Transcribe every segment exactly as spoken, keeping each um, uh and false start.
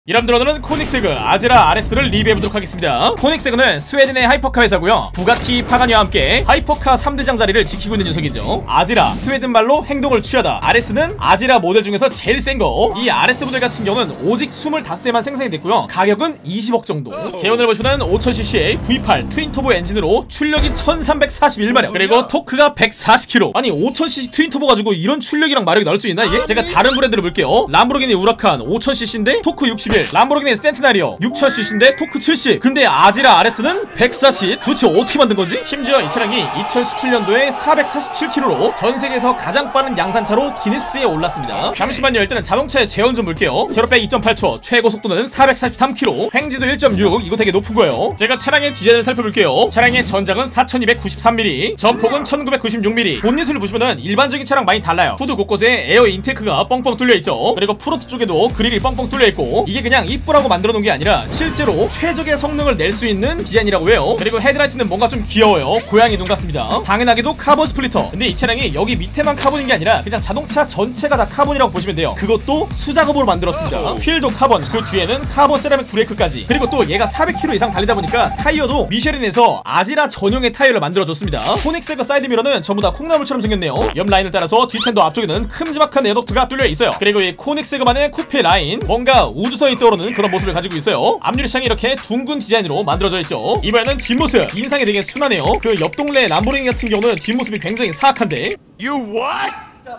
여러분들 오늘은 코닉세그 아즈라 아르에스를 리뷰해보도록 하겠습니다. 코닉세그는 스웨덴의 하이퍼카 회사고요, 부가티 파가니와 함께 하이퍼카 삼 대장 자리를 지키고 있는 녀석이죠. 아즈라, 스웨덴 말로 행동을 취하다. 아르에스는 아즈라 모델 중에서 제일 센거. 이 아르에스 모델 같은 경우는 오직 이십오 대만 생산이 됐고요, 가격은 이십억 정도. 제원을 보시면 오천 씨씨의 브이 팔 트윈터보 엔진으로 출력이 천삼백사십일 마력, 그리고 토크가 백사십 킬로미터. 아니 오천 씨씨 트윈터보 가지고 이런 출력이랑 마력이 나올 수 있나 이게? 제가 다른 브랜드를 볼게요. 람보르기니 우라칸 오천 씨씨인데 토크 육십일, 람보르기니 센티나리오 육천 씨씨인데 토크 칠십. 근데 아즈라 아르에스는 백사십. 도대체 어떻게 만든 거지? 심지어 이 차량이 이천십칠 년도에 사백사십칠 킬로미터로 전세계에서 가장 빠른 양산차로 기네스에 올랐습니다. 잠시만요, 일단은 자동차의 제원 좀 볼게요. 제로백 이 점 팔 초, 최고 속도는 사백사십삼 킬로미터, 횡지도 일 점 육. 이거 되게 높은 거예요. 제가 차량의 디자인을 살펴볼게요. 차량의 전장은 사천이백구십삼 밀리미터, 전폭은 천구백구십육 밀리미터. 본닛을 보시면은 일반적인 차랑 많이 달라요. 후드 곳곳에 에어 인테이크가 뻥뻥 뚫려있죠. 그리고 프론트 쪽에도 그릴이 뻥뻥 뚫려있고, 이게 그냥 이쁘라고 만들어 놓은 게 아니라 실제로 최적의 성능을 낼 수 있는 디자인이라고 해요. 그리고 헤드라이트는 뭔가 좀 귀여워요. 고양이 눈 같습니다. 당연하게도 카본 스플리터. 근데 이 차량이 여기 밑에만 카본인 게 아니라 그냥 자동차 전체가 다 카본이라고 보시면 돼요. 그것도 수작업으로 만들었습니다. 휠도 카본, 그 뒤에는 카본 세라믹 브레이크까지. 그리고 또 얘가 사백 킬로미터 이상 달리다 보니까 타이어도 미쉐린에서 아즈라 전용의 타이어를 만들어줬습니다. 코닉세그 사이드미러는 전부 다 콩나물처럼 생겼네요. 옆 라인을 따라서 뒷텐더 앞쪽에는 큼지막한 에어덕트가 뚫려 있어요. 그리고 이 코닉세그만의 쿠페 라인, 뭔가 우주선이 떠오르는 그런 모습을 가지고 있어요. 앞유리창이 이렇게 둥근 디자인으로 만들어져 있죠. 이번에는 뒷모습, 인상이 되게 순하네요. 그 옆 동네 람보르기니 같은 경우는 뒷모습이 굉장히 사악한데. You what?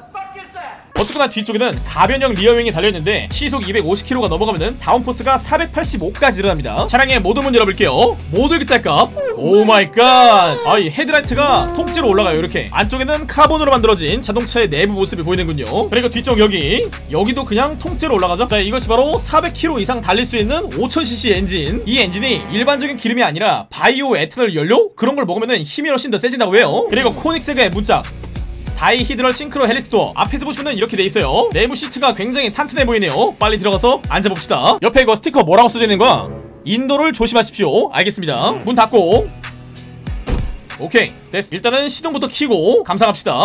어쨌거나 뒤쪽에는 가변형 리어윙이 달려있는데 시속 이백오십 킬로미터가 넘어가면은 다운포스가 사백팔십오까지 일어납니다. 차량의 모드문 열어볼게요. 모드 기탈값 오마이갓. 아이 헤드라이트가 통째로 올라가요. 이렇게 안쪽에는 카본으로 만들어진 자동차의 내부 모습이 보이는군요. 그리고 뒤쪽 여기 여기도 그냥 통째로 올라가죠. 자, 이것이 바로 사백 킬로미터 이상 달릴 수 있는 오천 씨씨 엔진. 이 엔진이 일반적인 기름이 아니라 바이오 에탄올 연료? 그런 걸 먹으면은 힘이 훨씬 더 세진다고 해요. 그리고 코닉세그의 문짝 다이히드럴 싱크로 헬릭스 도어. 앞에서 보시면 이렇게 돼 있어요. 내부 시트가 굉장히 탄탄해 보이네요. 빨리 들어가서 앉아봅시다. 옆에 이거 스티커 뭐라고 써져 있는 거야? 인도를 조심하십시오. 알겠습니다. 문 닫고. 오케이 됐어. 일단은 시동부터 켜고 감상합시다.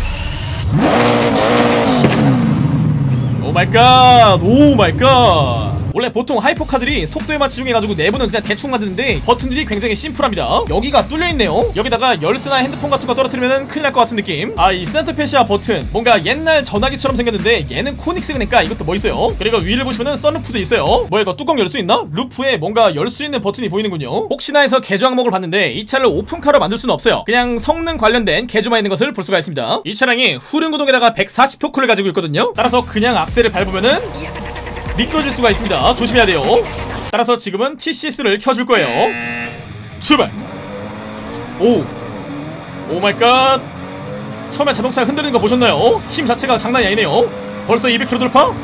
오마이갓, 오마이갓. 원래 보통 하이퍼카들이 속도에만 치중해가지고 내부는 그냥 대충 만드는데 버튼들이 굉장히 심플합니다. 여기가 뚫려있네요. 여기다가 열쇠나 핸드폰 같은 거 떨어뜨리면 큰일 날 것 같은 느낌. 아, 이 센터페시아 버튼 뭔가 옛날 전화기처럼 생겼는데 얘는 코닉세그니까 이것도 멋있어요. 그리고 위를 보시면은 썬루프도 있어요. 뭐야 이거 뚜껑 열 수 있나? 루프에 뭔가 열 수 있는 버튼이 보이는군요. 혹시나 해서 개조 항목을 봤는데 이 차를 오픈카로 만들 수는 없어요. 그냥 성능 관련된 개조만 있는 것을 볼 수가 있습니다. 이 차량이 후륜구동에다가 백사십 토크를 가지고 있거든요. 따라서 그냥 악셀을 밟으면은 미끄러질 수가 있습니다. 조심해야 돼요. 따라서 지금은 티씨에스를 켜줄 거예요. 출발. 오 오마이갓. 처음에 자동차 흔들리는 거 보셨나요? 힘 자체가 장난이 아니네요. 벌써 이백 킬로미터 돌파?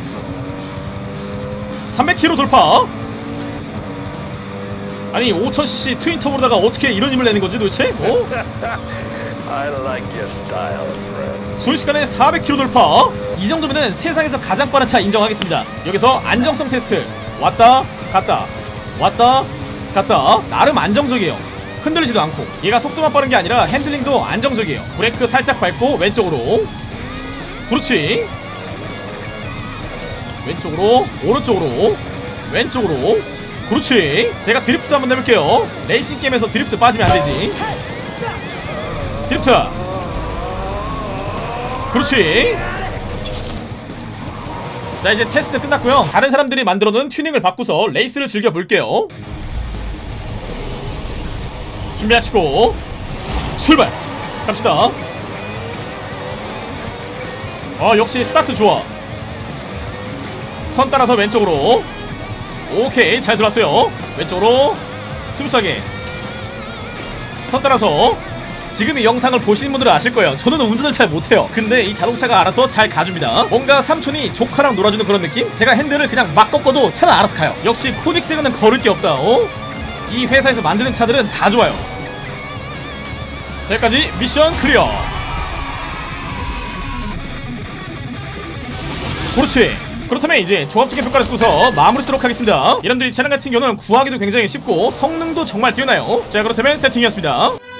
삼백 킬로미터 돌파? 아니 오천 씨씨 트윈터보로다가 어떻게 이런 힘을 내는 거지 도대체? 어? I like your style, friend. 순식간에 사백 킬로미터 돌파. 이 정도면은 세상에서 가장 빠른 차 인정하겠습니다. 여기서 안정성 테스트. 왔다 갔다 왔다 갔다. 나름 안정적이에요. 흔들리지도 않고. 얘가 속도만 빠른 게 아니라 핸들링도 안정적이에요. 브레이크 살짝 밟고 왼쪽으로. 그렇지. 왼쪽으로 오른쪽으로 왼쪽으로. 그렇지. 제가 드리프트 한번 해볼게요. 레이싱 게임에서 드리프트 빠지면 안되지. 드리프트. 그렇지. 자, 이제 테스트 끝났고요. 다른 사람들이 만들어놓은 튜닝을 바꾸서 레이스를 즐겨볼게요. 준비하시고 출발. 갑시다. 어, 역시 스타트 좋아. 선 따라서 왼쪽으로. 오케이, 잘 들어왔어요. 왼쪽으로 스무스하게 선 따라서. 지금 이 영상을 보시는 분들은 아실 거예요. 저는 운전을 잘 못해요. 근데 이 자동차가 알아서 잘 가줍니다. 뭔가 삼촌이 조카랑 놀아주는 그런 느낌? 제가 핸들을 그냥 막 꺾어도 차는 알아서 가요. 역시 코닉세그는 거를 게 없다. 어? 이 회사에서 만드는 차들은 다 좋아요. 자, 여기까지 미션 클리어. 그렇지. 그렇다면 이제 종합적인 평가를 쓰고서 마무리 쓰도록 하겠습니다. 여러분들 이 차량 같은 경우는 구하기도 굉장히 쉽고 성능도 정말 뛰어나요. 자, 그렇다면 세팅이었습니다.